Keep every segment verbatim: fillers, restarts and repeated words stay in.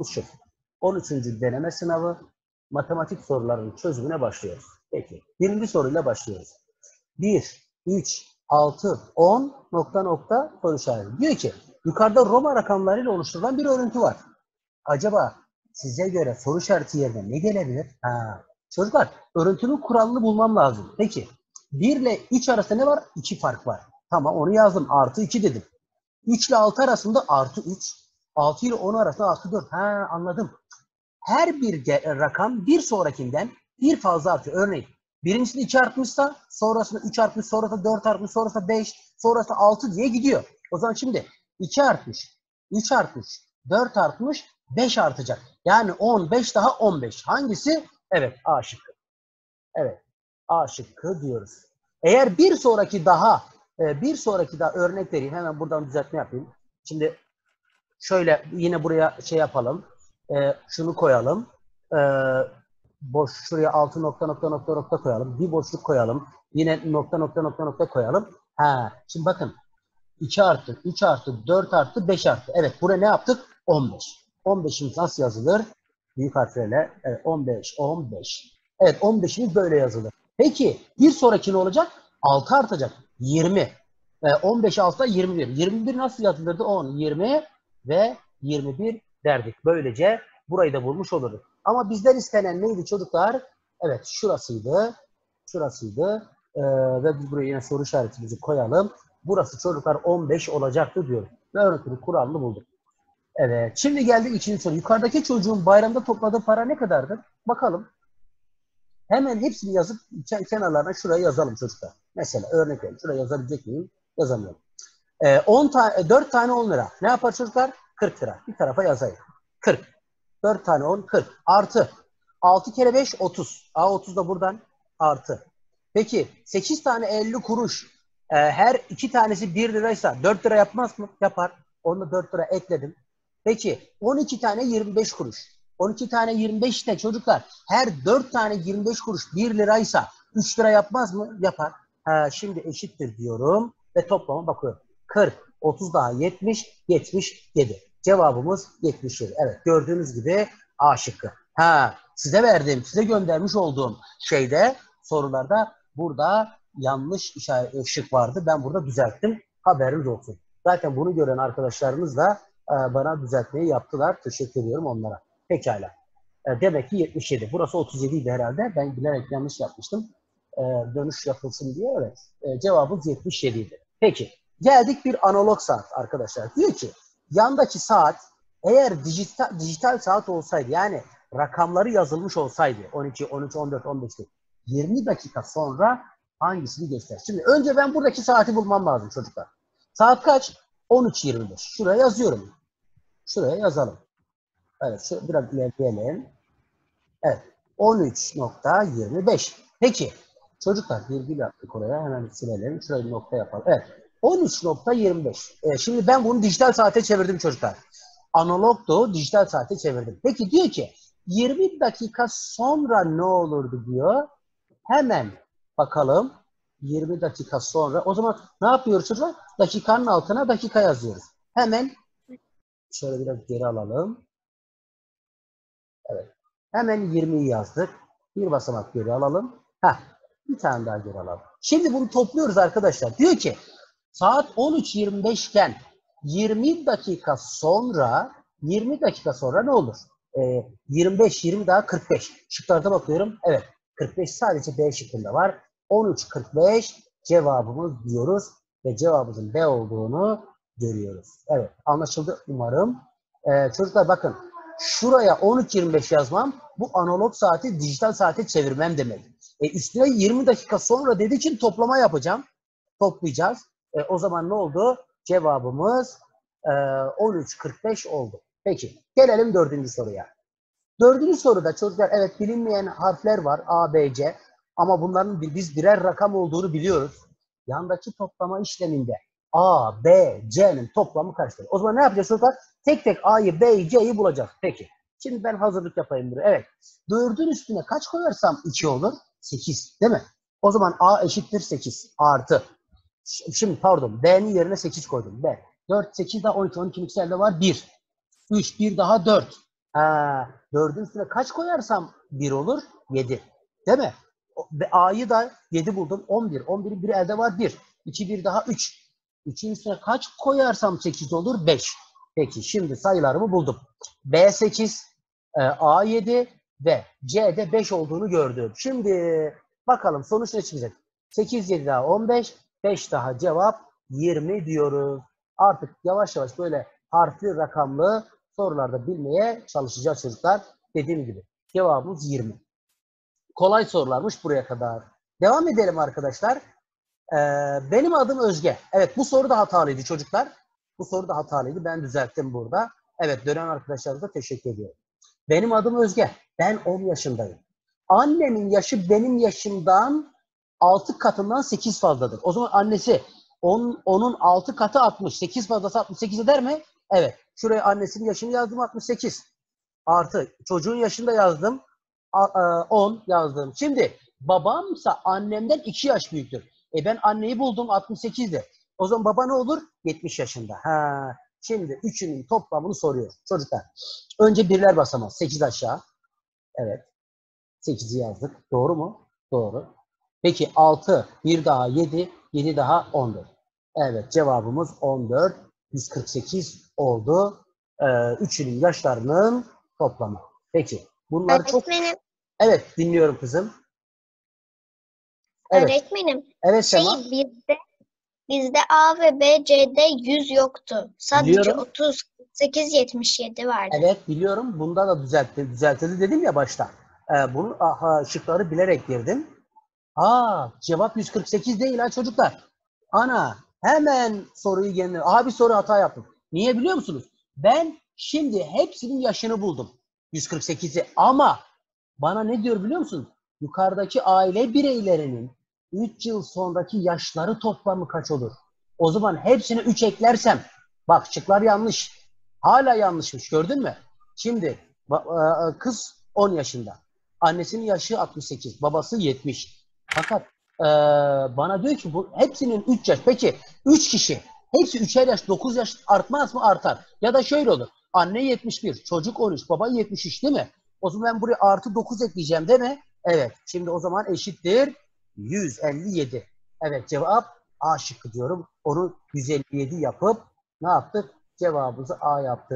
Şu on üçüncü deneme sınavı matematik sorularının çözümüne başlıyoruz. Peki. Birinci soruyla başlıyoruz. bir, üç, altı, on nokta nokta soru işareti. Diyor ki yukarıda Roma rakamlarıyla oluşturulan bir örüntü var. Acaba size göre soru işareti yerine ne gelebilir? Ha. Çocuklar, örüntünün kuralını bulmam lazım. Peki. bir ile üç arasında ne var? iki fark var. Tamam, onu yazdım. Artı iki dedim. üç ile altı arasında artı üç. altı ile on arasında artı dört. Ha, anladım. Her bir rakam bir sonrakinden bir fazla artıyor. Örneğin birincisinde iki artmışsa sonrasında üç artmış, sonrasında dört artmış, sonrasında beş, sonrasında altı diye gidiyor. O zaman şimdi iki artmış, üç artmış, dört artmış, beş artacak. Yani on beş daha on beş. Hangisi? Evet, A şıkkı. Evet, A şıkkı diyoruz. Eğer bir sonraki daha, bir sonraki daha örnek vereyim. Hemen buradan düzeltme yapayım. Şimdi şöyle yine buraya şey yapalım. Ee, şunu koyalım. Ee, boş şuraya altı nokta nokta nokta nokta koyalım. Bir boşluk koyalım. Yine nokta nokta nokta nokta koyalım. Ha, şimdi bakın. iki artı, üç artı, dört artı, beş artı. Evet, buraya ne yaptık? on beş. on beşimiz nasıl yazılır? Büyük harflerle. Evet, on beş, on beş. Evet, on beşimiz böyle yazılır. Peki, bir sonraki ne olacak? altı artacak. yirmi. Ee, on beş altıda yirmi bir. yirmi bir nasıl yazılırdı? on, yirmi ve yirmi bir derdik. Böylece burayı da bulmuş olurduk. Ama bizden istenen neydi çocuklar? Evet, şurasıydı. Şurasıydı. Ee, ve biz buraya yine soru işaretimizi koyalım. Burası çocuklar on beş olacaktı diyor. Ve örneğin kuralını bulduk. Evet. Şimdi geldik ikinci soru. Yukarıdaki çocuğun bayramda topladığı para ne kadardır? Bakalım. Hemen hepsini yazıp kenarlarına şuraya yazalım çocuklar. Mesela örnek verelim. Şuraya yazabilecek miyim? Yazamıyorum. Ee, on tane, dört tane on lira. Ne yapar çocuklar? kırk lira. Bir tarafa yazayım. kırk. dört tane on, kırk. Artı. altı kere beş, otuz. A otuz da buradan artı. Peki sekiz tane elli kuruş. Ee, her iki tanesi bir liraysa dört lira yapmaz mı? Yapar. Onu dört lira ekledim. Peki on iki tane yirmi beş kuruş. on iki tane yirmi beş de çocuklar her dört tane yirmi beş kuruş bir liraysa üç lira yapmaz mı? Yapar. Ha, şimdi eşittir diyorum ve toplama bakıyorum. kırk, otuz daha yetmiş, yetmiş yedi. Cevabımız yetmiş yedi. Evet, gördüğünüz gibi A şıkkı. Ha, size verdiğim, size göndermiş olduğum şeyde sorularda burada yanlış işaret şık vardı. Ben burada düzelttim. Haberiniz olsun. Zaten bunu gören arkadaşlarımız da e, bana düzeltmeyi yaptılar. Teşekkür ediyorum onlara. Pekala. E, demek ki yetmiş yedi. Burası otuz yedi idi herhalde. Ben bilerek yanlış yapmıştım. E, dönüş yapılsın diye. Evet. E, cevabımız yetmiş yedi idi. Peki. Geldik bir analog saat arkadaşlar. Diyor ki yandaki saat eğer dijital, dijital saat olsaydı, yani rakamları yazılmış olsaydı on iki, on üç, on dört, on beş yirmi dakika sonra hangisini gösterir? Şimdi önce ben buradaki saati bulmam lazım çocuklar. Saat kaç? on üç yirmi beş. Şuraya yazıyorum. Şuraya yazalım. Evet, şu biraz ilerleyelim. Evet. on üç nokta yirmi beş. Peki. Çocuklar virgül yaptık oraya. Hemen silelim. Şurayı bir nokta yapalım. Evet. on üç nokta yirmi beş. Evet, şimdi ben bunu dijital saate çevirdim çocuklar. Analogdu, dijital saate çevirdim. Peki diyor ki yirmi dakika sonra ne olurdu diyor. Hemen bakalım. yirmi dakika sonra. O zaman ne yapıyoruz çocuklar? Dakikanın altına dakika yazıyoruz. Hemen şöyle biraz geri alalım. Evet. Hemen yirmiyi yazdık. Bir basamak geri alalım. Heh. Bir tane daha geri alalım. Şimdi bunu topluyoruz arkadaşlar. Diyor ki saat on üç yirmi beş iken yirmi dakika sonra yirmi dakika sonra ne olur? Ee, yirmi beş, yirmi daha kırk beş. Şıklarda bakıyorum. Evet. kırk beş sadece B şıkkında var. on üç kırk beş cevabımız diyoruz ve cevabımızın B olduğunu görüyoruz. Evet. Anlaşıldı umarım. Ee, çocuklar bakın. Şuraya on üç yirmi beş yazmam bu analog saati dijital saate çevirmem demek. E üstüne yirmi dakika sonra dediği için toplama yapacağım. Toplayacağız. E, o zaman ne oldu? Cevabımız e, on üç kırk beş oldu. Peki gelelim dördüncü soruya. Dördüncü soruda çocuklar evet bilinmeyen harfler var A, B, C ama bunların biz birer rakam olduğunu biliyoruz. Yandaki toplama işleminde A, B, C'nin toplamı kaçtır? O zaman ne yapacağız çocuklar? Tek tek A'yı, B'yi, C'yi bulacağız. Peki. Şimdi ben hazırlık yapayım buraya. Evet. dördün üstüne kaç koyarsam iki olur? sekiz. Değil mi? O zaman A eşittir sekiz. Artı. Şimdi pardon. B'nin yerine sekiz koydum. B. dört, sekiz daha on iki. on iki elde var bir. üç, bir daha dört. Ha, dördün üstüne kaç koyarsam bir olur? yedi. Değil mi? Ve A'yı da yedi buldum. on bir. on birin biri elde var bir. iki bir daha üç. üçün üstüne kaç koyarsam sekiz olur? beş. Peki şimdi sayılarımı buldum. B sekiz, e, A yedi ve C'de beş olduğunu gördüm. Şimdi bakalım sonuç ne çıkacak? sekiz, yedi daha on beş. beş daha cevap yirmi diyoruz. Artık yavaş yavaş böyle harfli, rakamlı sorularda bilmeye çalışacağız çocuklar. Dediğim gibi cevabımız yirmi. Kolay sorularmış buraya kadar. Devam edelim arkadaşlar. Ee, benim adım Özge. Evet, bu soru da hatalıydı çocuklar. Bu soru da hatalıydı. Ben düzelttim burada. Evet, dönen arkadaşlarımıza teşekkür ediyorum. Benim adım Özge. Ben on yaşındayım. Annemin yaşı benim yaşımdan altı katından sekiz fazladır. O zaman annesi on, onun altı katı altmış. sekiz fazlası altmış sekiz eder mi? Evet. Şuraya annesinin yaşını yazdım altmış sekiz. Artı çocuğun yaşını da yazdım. on yazdım. Şimdi babamsa annemden iki yaş büyüktür. E ben anneyi buldum altmış sekizde. O zaman baba ne olur? yetmiş yaşında. Ha. Şimdi üçünün toplamını soruyor çocuklar. Önce birler basamağı. sekiz aşağı. Evet. sekizi yazdık. Doğru mu? Doğru. Peki altı, bir daha yedi, yedi daha on dört. Evet, cevabımız on dört. yüz kırk sekiz oldu. Ee, üçünün yaşlarının toplamı. Peki. Bunlar çok... Öğretmenim, Evet, dinliyorum kızım. Evet. öğretmenim, Evet şey Sema. bizde bizde A ve B, C'de yüz yoktu. Sadece Biliyorum. otuz, kırk sekiz, yetmiş yedi vardı. Evet, biliyorum. Bunda da düzeltti, düzeltildi dedim ya başta. Ee, bunu aha, şıkları bilerek girdim. Aa, cevap yüz kırk sekiz değil ha çocuklar. Ana, hemen soruyu yenile. Aha, bir soru hata yaptım. Niye biliyor musunuz? Ben şimdi hepsinin yaşını buldum. yüz kırk sekizi ama bana ne diyor biliyor musunuz? Yukarıdaki aile bireylerinin üç yıl sonraki yaşları toplamı kaç olur? O zaman hepsini üç eklersem, bak şıklar yanlış. Hala yanlışmış, gördün mü? Şimdi kız on yaşında. Annesinin yaşı altmış sekiz, babası yetmiş. Fakat e, bana diyor ki bu hepsinin üç yaş. Peki üç kişi. Hepsi üçer yaş, dokuz yaş artmaz mı? Artar. Ya da şöyle olur. Anne yetmiş bir, çocuk on üç, baba yetmiş üç değil mi? O zaman ben buraya artı dokuz ekleyeceğim değil mi? Evet. Şimdi o zaman eşittir yüz elli yedi. Evet, cevap A şıkkı diyorum. Onu yüz elli yedi yapıp ne yaptık? Cevabımızı A yaptık.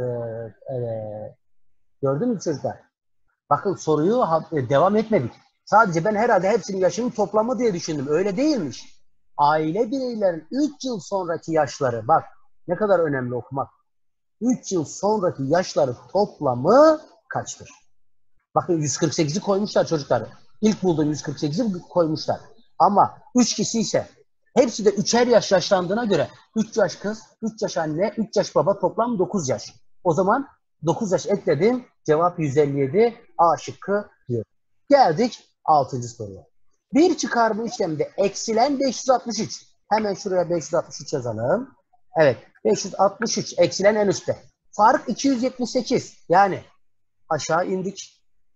Evet. Gördün mü çocuklar? Bakın soruyu devam etmedik. Sadece ben herhalde hepsinin yaşının toplamı diye düşündüm. Öyle değilmiş. Aile bireylerin üç yıl sonraki yaşları. Bak ne kadar önemli okumak. üç yıl sonraki yaşları toplamı kaçtır? Bakın yüz kırk sekizi koymuşlar çocuklar. İlk bulduğum yüz kırk sekizi koymuşlar. Ama üç kişi ise hepsi de üçer yaş yaşlandığına göre üç yaş kız, üç yaş anne, üç yaş baba, toplam dokuz yaş. O zaman dokuz yaş ekledim. Cevap yüz elli yedi. A şıkkı diyor. Geldik altıncı soruya. Bir çıkarma işleminde eksilen beş yüz altmış üç. Hemen şuraya beş yüz altmış üç yazalım. Evet, beş yüz altmış üç eksilen en üstte. Fark iki yüz yetmiş sekiz. Yani aşağı indik.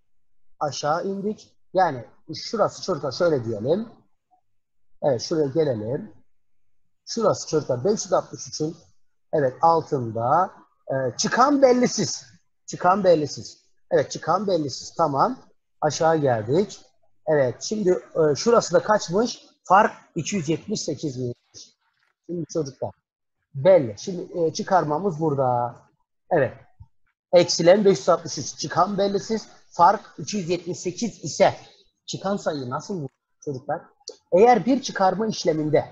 Aşağı indik. Yani şurası çocuklar şöyle diyelim. Evet, şuraya gelelim. Şurası çocuklar beş yüz altmış üçün evet altında e, çıkan bellisiz. Çıkan bellisiz. Evet, çıkan bellisiz. Tamam. Aşağı geldik. Evet, şimdi e, şurası da kaçmış? Fark iki yüz yetmiş sekizmiş. Şimdi çocuklar belli. Şimdi e, çıkarmamız burada. Evet. Eksilen beş yüz altmış üç. Çıkan bellisiz. Fark iki yüz yetmiş sekiz ise çıkan sayı nasıl bulur çocuklar? Eğer bir çıkarma işleminde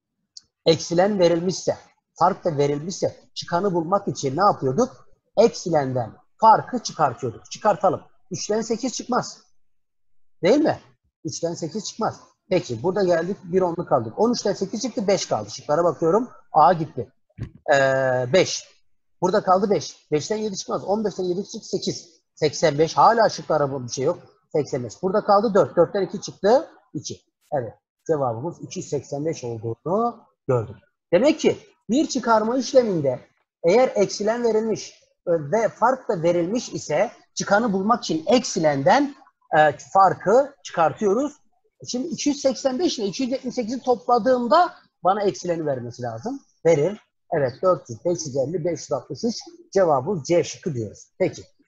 eksilen verilmişse, fark da verilmişse çıkanı bulmak için ne yapıyorduk? Eksilenden farkı çıkartıyorduk. Çıkartalım. üçten sekiz çıkmaz. Değil mi? üçten sekiz çıkmaz. Peki burada geldik bir onluk kaldık. on üçten sekiz çıktı, beş kaldı. Şıklara bakıyorum. A gitti. Ee, beş. Burada kaldı beş. beşten yedi çıkmaz. on beşten yedi çıktı sekiz. seksen beş. Hala şıklara bir şey yok. seksen beş. Burada kaldı dört. dörtten iki çıktı. iki. Evet. Cevabımız iki yüz seksen beş olduğunu gördük. Demek ki bir çıkarma işleminde eğer eksilen verilmiş ve fark da verilmiş ise çıkanı bulmak için eksilenden e, farkı çıkartıyoruz. Şimdi iki yüz seksen beş ile iki yüz yetmiş sekizi topladığımda bana eksileni vermesi lazım. Verir. Evet, dört yüz, beş yüz elli, beş yüz altmış üç cevabı C şıkkı diyoruz. Peki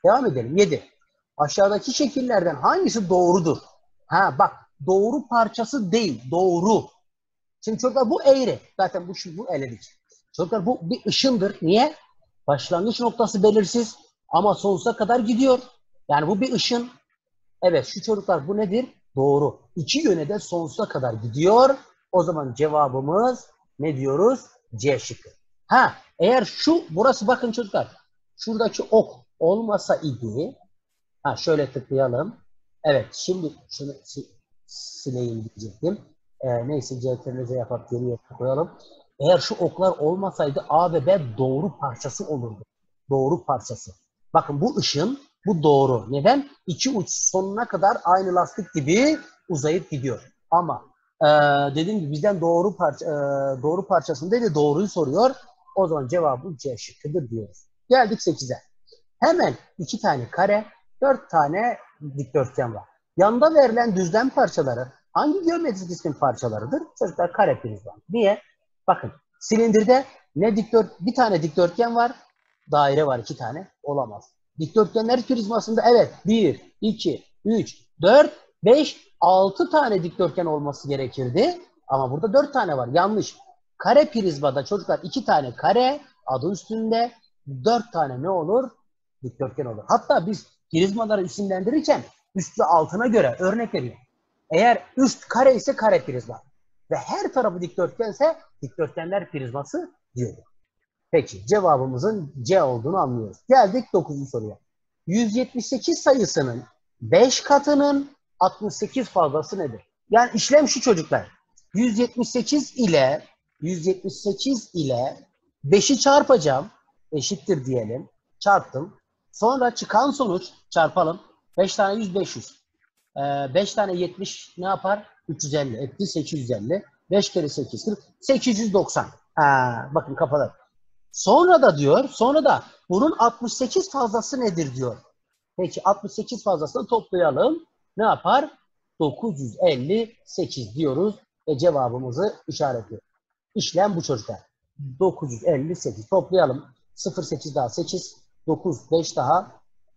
Devam edelim. yedi. Aşağıdaki şekillerden hangisi doğrudur? Ha bak, doğru parçası değil, doğru. Şimdi çocuklar bu eğri. Zaten bu, bu eledik. Çocuklar bu bir ışındır. Niye? Başlangıç noktası belirsiz ama sonsuza kadar gidiyor. Yani bu bir ışın. Evet şu çocuklar bu nedir? Doğru. İki yöne de sonsuza kadar gidiyor. O zaman cevabımız ne diyoruz? C şıkkı. Ha eğer şu burası bakın çocuklar. Şuradaki ok olmasa idi. Ha şöyle tıklayalım. Evet şimdi şunu si sileyim diyecektim. Ee, neyse C T R Z yapıp geriye koyalım. Eğer şu oklar olmasaydı A ve B doğru parçası olurdu. Doğru parçası. Bakın bu ışın, bu doğru. Neden? İki uç sonuna kadar aynı lastik gibi uzayıp gidiyor. Ama e, dediğim gibi bizden doğru parça, e, doğru parçasını değil de doğruyu soruyor. O zaman cevabı C şıkkıdır diyoruz. Geldik sekize. Hemen iki tane kare, dört tane dikdörtgen var. Yanda verilen düzlem parçaları hangi geometrik cismin parçalarıdır? Çocuklar kare prizma. Niye? Bakın silindirde ne dikdört bir tane dikdörtgen var, daire var iki tane, olamaz. Dikdörtgenler prizmasında evet bir, iki, üç, dört, beş, altı tane dikdörtgen olması gerekirdi. Ama burada dört tane var. Yanlış. Kare prizmada çocuklar iki tane kare adı üstünde, dört tane ne olur? Dikdörtgen olur. Hatta biz prizmaları isimlendirirken üst ve altına göre örnek veriyorum. Eğer üst kare ise kare prizma ve her tarafı dikdörtgense dikdörtgenler prizması diyoruz. Peki cevabımızın C olduğunu anlıyoruz. Geldik dokuzuncu soruya. yüz yetmiş sekiz sayısının beş katının altmış sekiz fazlası nedir? Yani işlem şu çocuklar. yüz yetmiş sekiz ile yüz yetmiş sekiz ile beşi çarpacağım. Eşittir diyelim. Çarptım. Sonra çıkan sonuç çarpalım. beş tane yüz, beş yüz. Ee, beş tane yetmiş ne yapar? üç yüz elli etti sekiz yüz elli. beş kere sekiz kırk. sekiz yüz doksan. Ha, bakın kafalar. Sonra da diyor, sonra da bunun altmış sekiz fazlası nedir diyor. Peki altmış sekiz fazlasını toplayalım. Ne yapar? dokuz yüz elli sekiz diyoruz ve cevabımızı işaretliyoruz. İşlem bu çocuklar. dokuz yüz elli sekiz toplayalım. sıfır sekiz daha sekiz, dokuz beş daha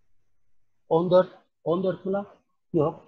on dört, on dört mü lan? Yok.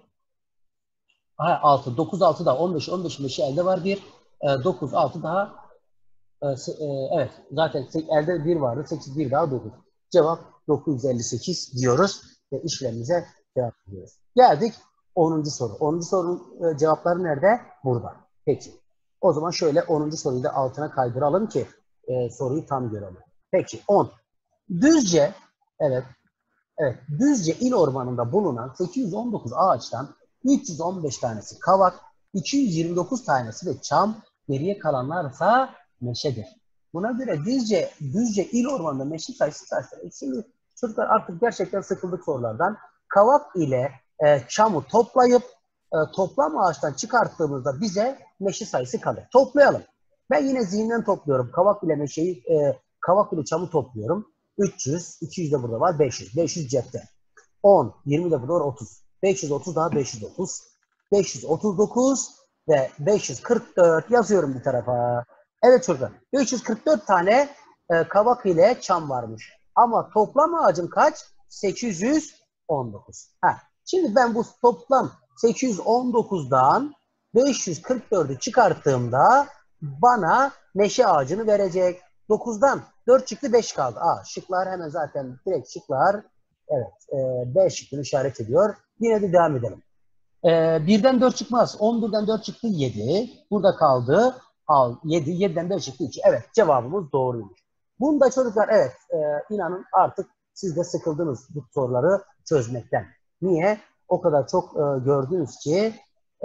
Ha, altı, dokuz altı daha on beş, on beşin beşi elde var bir. E, dokuz altı daha e, e, evet zaten elde bir vardı. sekiz bir daha dokuz. Cevap dokuz yüz elli sekiz diyoruz ve işlemimize devam ediyoruz. Geldik onuncu soru. onuncu sorunun e, cevapları nerede? Burada. Peki. O zaman şöyle onuncu soruyu da altına kaydıralım ki e, soruyu tam görelim. Peki on. Düzce evet evet Düzce il ormanında bulunan sekiz yüz on dokuz ağaçtan üç yüz on beş tanesi kavak, iki yüz yirmi dokuz tanesi de çam, geriye kalanlarsa meşedir. Buna göre Düzce, Düzce il ormanında meşe sayısı kaçtır? Şimdi çocuklar artık gerçekten sıkıldık sorulardan. Kavak ile e, çamı toplayıp e, toplam ağaçtan çıkarttığımızda bize meşe sayısı kalır. Toplayalım. Ben yine zihinden topluyorum. Kavak ile meşeyi, e, kavak ile çamı topluyorum. üç yüz, iki yüz de burada var, beş yüz. beş yüz cepte. on, yirmi de burada var, otuz. beş yüz otuz daha beş yüz otuz. beş yüz otuz dokuz ve beş yüz kırk dört yazıyorum bir tarafa. Evet çocuklar, beş yüz kırk dört tane e, kavak ile çam varmış. Ama toplam ağacım kaç? sekiz yüz on dokuz. Ha, şimdi ben bu toplam sekiz yüz on dokuzdan beş yüz kırk dördü çıkarttığımda bana meşe ağacını verecek. dokuzdan dört çıktı, beş kaldı. Aa, şıklar hemen zaten direkt şıklar. Evet, e, B şıkkını işaret ediyor. Yine de devam edelim. E, birden dört çıkmaz. on birden dört çıktı, yedi. Burada kaldı. Al, yedi. yediden beş çıktı, iki. Evet, cevabımız doğruymuş. Bunda çocuklar evet, e, inanın artık siz de sıkıldınız bu soruları çözmekten. Niye? O kadar çok e, gördünüz ki e,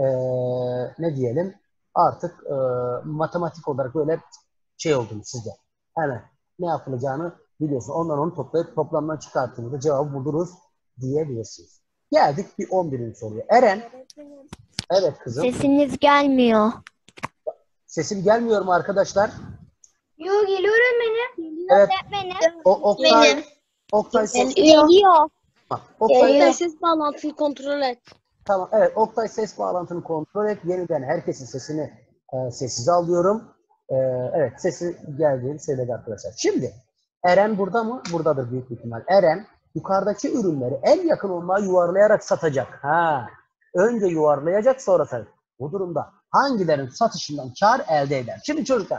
ne diyelim artık e, matematik olarak böyle şey oldunuz sizde. Hemen ne yapılacağını biliyorsun. Ondan onu toplayıp toplamdan çıkarttığımızda cevabı buluruz diyebilirsiniz. Geldik bir on birinci soruya. Eren. Evet kızım. Sesiniz gelmiyor. Sesim gelmiyor mu arkadaşlar? Yok, geliyor öğretmenim. Evet. Öğretmenim. O, Oktay, Oktay ses, Geliyor. Oktay, Geliyor. Ses bağlantıyı kontrol et. tamam, evet, Oktay ses bağlantını kontrol et. Yeniden herkesin sesini e, sessize alıyorum. E, evet, sesi geldiğini söyledi arkadaşlar. Şimdi Eren burada mı? Buradadır büyük bir ihtimal. Eren yukarıdaki ürünleri en yakın olmaya yuvarlayarak satacak. Ha. Önce yuvarlayacak sonra satacak. Bu durumda hangilerin satışından kar elde eder? Şimdi çocuklar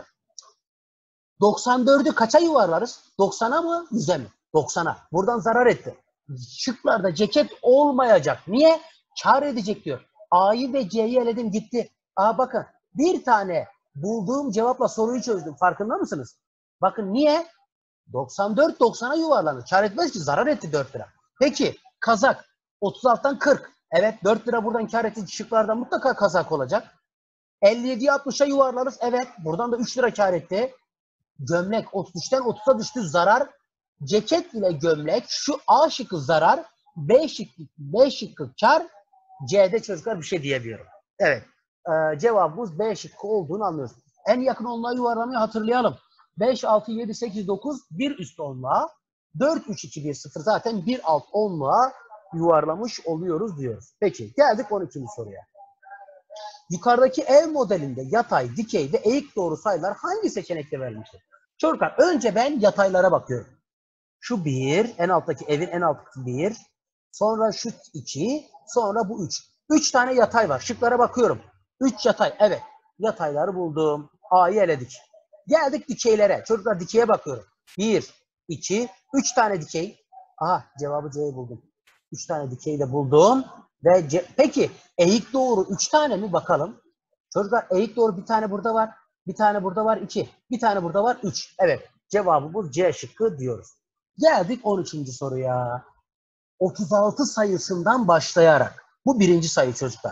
doksan dördü kaça yuvarlarız? doksana mı? yüze mi? doksana. Buradan zarar etti. Şıklarda ceket olmayacak. Niye? Kar edecek diyor. A'yı ve C'yi eledim gitti. Aa bakın bir tane bulduğum cevapla soruyu çözdüm. Farkında mısınız? Bakın niye? doksan dört doksana yuvarlanır. Kar etmez ki zarar etti dört lira. Peki kazak otuz altıdan kırk. Evet dört lira buradan kar etti. Şıklarda mutlaka kazak olacak. elli yediye altmışa yuvarlarız. Evet buradan da üç lira kar etti. Gömlek otuz üçten otuza düştü zarar. Ceket ile gömlek şu A şıkkı zarar. B şıkkı, B şıkkı kar. C'de çocuklar bir şey diyemiyorum. Evet. E, cevabımız B şıkkı olduğunu anlıyoruz. En yakın onluğa yuvarlamayı hatırlayalım. beş, altı, yedi, sekiz, dokuz bir üst onluğa. dört, üç, iki, bir, sıfır zaten bir alt onluğa yuvarlamış oluyoruz diyoruz. Peki geldik on ikinci soruya. Yukarıdaki ev modelinde yatay, dikey ve eğik doğru sayılar hangi seçenekte verilmiştir? Çocuklar önce ben yataylara bakıyorum. Şu bir, en alttaki evin en alttaki bir. Sonra şu iki, sonra bu üç. Üç tane yatay var. Şıklara bakıyorum. Üç yatay. Evet. Yatayları buldum. A'yı eledik. Geldik dikeylere. Çocuklar dikeye bakıyorum. Bir, iki, üç tane dikey. Aha cevabı C'yi buldum. Üç tane dikeyi de buldum. Ve C... Peki eğik doğru üç tane mi bakalım? Çocuklar eğik doğru bir tane burada var. Bir tane burada var iki. Bir tane burada var üç. Evet cevabımız C şıkkı diyoruz. Geldik on üçüncü soruya. otuz altı sayısından başlayarak. Bu birinci sayı çocuklar.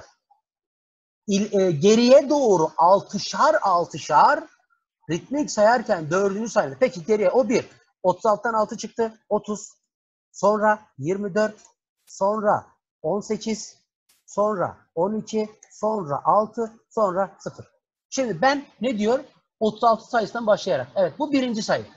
İl, e, geriye doğru altışar altışar ritmik sayarken dördüncü sayı. Peki geriye o bir. otuz altıdan altı çıktı. otuz. Sonra yirmi dört. Sonra on sekiz. Sonra on iki. Sonra altı. Sonra sıfır. Şimdi ben ne diyor? otuz altı sayısından başlayarak. Evet bu birinci sayı.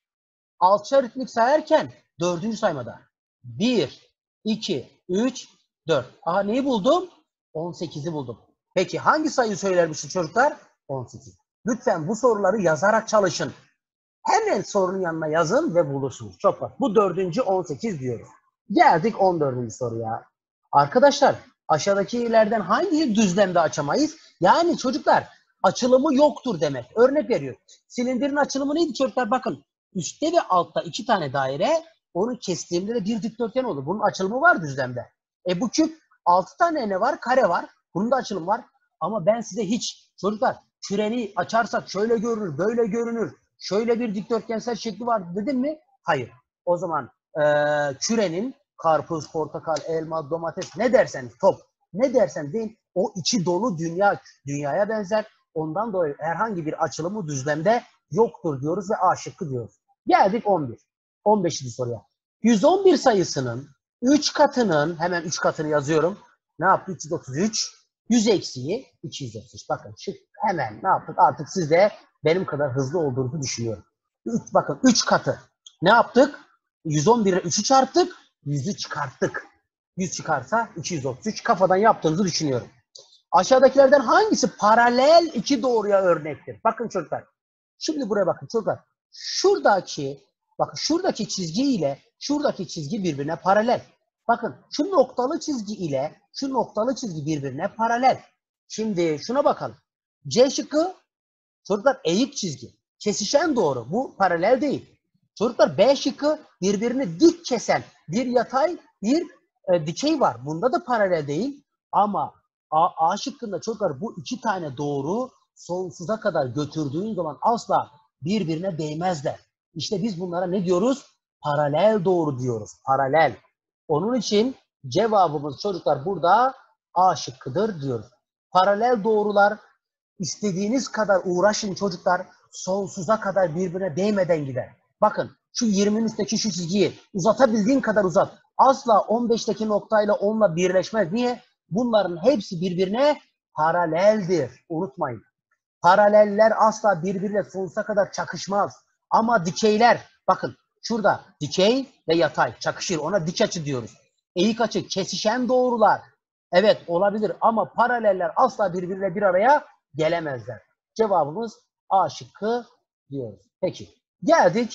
Altışar ritmik sayarken dördüncü saymada. bir, iki, üç, dört. Aha neyi buldum? on sekizi buldum. Peki hangi sayıyı söylermişti çocuklar? on sekiz. Lütfen bu soruları yazarak çalışın. Hemen sorunun yanına yazın ve bulursunuz. Çok bak. Bu dördüncü on sekiz diyoruz. Geldik on dördüncü soruya. Arkadaşlar aşağıdakilerden hangi düzlemde açamayız? Yani çocuklar açılımı yoktur demek. Örnek veriyor. Silindirin açılımı neydi çocuklar? Bakın üstte ve altta iki tane daire. Onu kestiğimde de bir dikdörtgen olur. Bunun açılımı var düzlemde. E bu küp altı tane ne var? Kare var. Bunun da açılımı var. Ama ben size hiç çocuklar küreni açarsak şöyle görünür, böyle görünür. Şöyle bir dikdörtgensel şekli var dedim mi? Hayır. O zaman e, kürenin karpuz, portakal, elma, domates ne dersen top, ne dersen deyin o içi dolu dünya dünyaya benzer. Ondan dolayı herhangi bir açılımı düzlemde yoktur diyoruz ve A şıkkı diyoruz. Geldik on bir. on beşinci soruya. yüz on bir sayısının üç katının hemen üç katını yazıyorum. Ne yaptı? üç yüz otuz üç. yüz eksiği iki yüz otuz üç. Bakın şık hemen ne yaptık? Artık siz de benim kadar hızlı olduğunuzu düşünüyorum. üç, bakın üç katı. Ne yaptık? yüz on bire üçü çarptık. yüzü çıkarttık. yüz çıkarsa iki yüz otuz üç. Kafadan yaptığınızı düşünüyorum. Aşağıdakilerden hangisi paralel iki doğruya örnektir? Bakın çocuklar. Şimdi buraya bakın çocuklar. Şuradaki bakın şuradaki çizgi ile şuradaki çizgi birbirine paralel. Bakın şu noktalı çizgi ile şu noktalı çizgi birbirine paralel. Şimdi şuna bakalım. C şıkkı çocuklar eğik çizgi. Kesişen doğru. Bu paralel değil. Çocuklar B şıkkı birbirini dik kesen bir yatay bir e, dikey var. Bunda da paralel değil. Ama A, A şıkkında çocuklar bu iki tane doğru sonsuza kadar götürdüğün zaman asla birbirine değmezler. İşte biz bunlara ne diyoruz? Paralel doğru diyoruz. Paralel. Onun için cevabımız çocuklar burada A şıkkıdır diyoruz. Paralel doğrular istediğiniz kadar uğraşın çocuklar sonsuza kadar birbirine değmeden gider. Bakın şu yirminin üstteki şu çizgiyi uzatabildiğin kadar uzat. Asla on beşteki noktayla onla birleşmez. Niye? Bunların hepsi birbirine paraleldir. Unutmayın. Paraleller asla birbiriyle sonsuza kadar çakışmaz. Ama dikeyler, bakın şurada dikey ve yatay çakışır. Ona dik açı diyoruz. Eğik açı, kesişen doğrular. Evet olabilir ama paraleller asla birbiriyle bir araya gelemezler. Cevabımız A şıkkı diyoruz. Peki geldik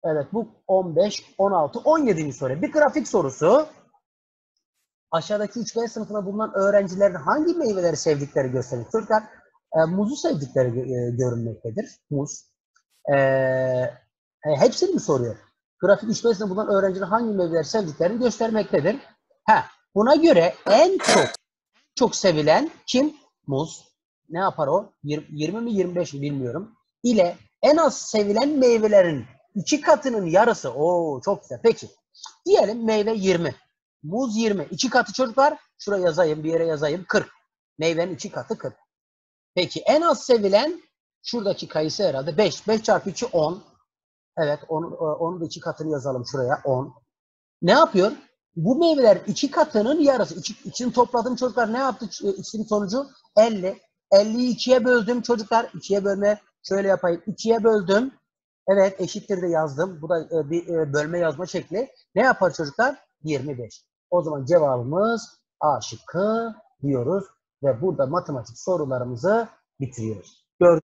Evet, bu on beş, on altı, on yedinci soru. Bir grafik sorusu. Aşağıdaki üç B sınıfında bulunan öğrencilerin hangi meyveleri sevdikleri gösterilir. Çocuklar e, muzu sevdikleri e, görünmektedir. Muz. E, e, hepsini mi soruyor? Grafik üç B sınıfında bulunan öğrencilerin hangi meyveleri sevdiklerini göstermektedir. Ha, buna göre en çok çok sevilen kim? Muz. Ne yapar o? yirmi mi yirmi beş mi bilmiyorum. İle en az sevilen meyvelerin iki katının yarısı. Oo çok güzel. Peki. Diyelim meyve yirmi. Muz yirmi. İki katı çocuklar. Şuraya yazayım, bir yere yazayım. kırk. Meyvenin iki katı kırk. Peki en az sevilen şuradaki kayısı herhalde beş. beş çarpı iki on. Evet, onun, onun da iki katını yazalım şuraya. on. Ne yapıyor? Bu meyveler iki katının yarısı. İki, ikisini topladım çocuklar. Ne yaptı ikisinin sonucu? elli. elliyi ikiye böldüm çocuklar. ikiye bölme şöyle yapayım. ikiye böldüm. Evet, eşittir de yazdım. Bu da e, bir e, bölme yazma şekli. Ne yapar çocuklar? yirmi beş. O zaman cevabımız A şıkkı diyoruz ve burada matematik sorularımızı bitiriyoruz.